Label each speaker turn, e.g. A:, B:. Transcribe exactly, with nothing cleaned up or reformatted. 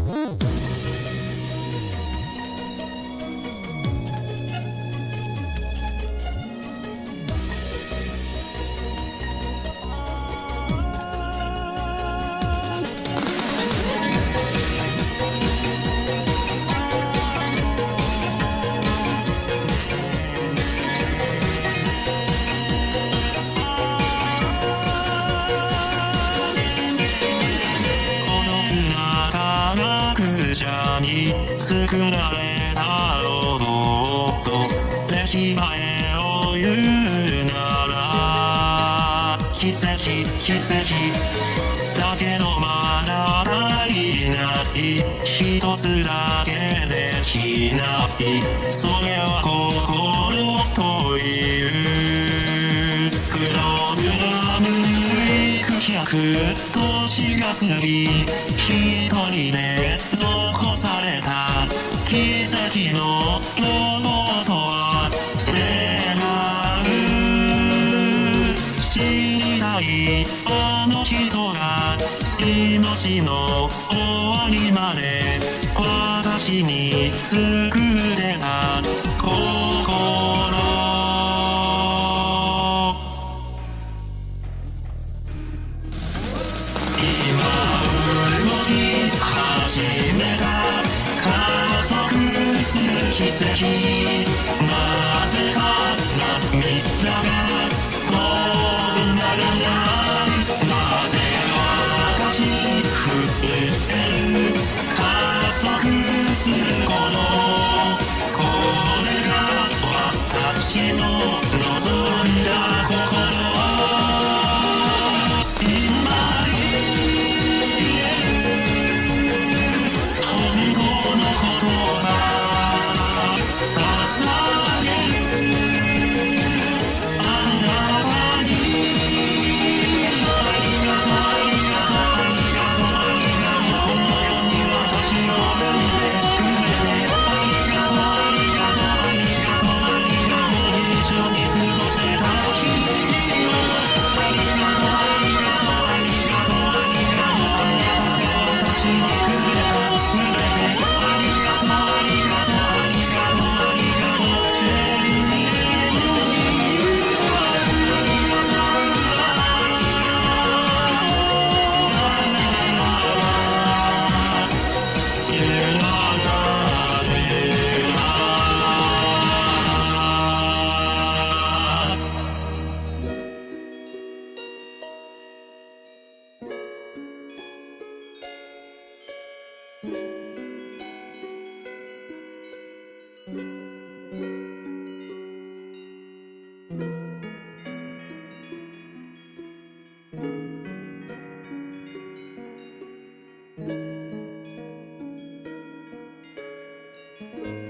A: 作られたロボット出来栄えを言うなら奇跡奇跡だけどまだ足りない一つだけできないそれは心というプログラム幾百年が過ぎ一人で残された奇跡のロボットは願う死にたいあの人が命の終わりまで私に作ってた心始めた加速する奇跡なぜか涙が飛びながらなぜ私震える加速するこのこれが私の望んだ心
B: you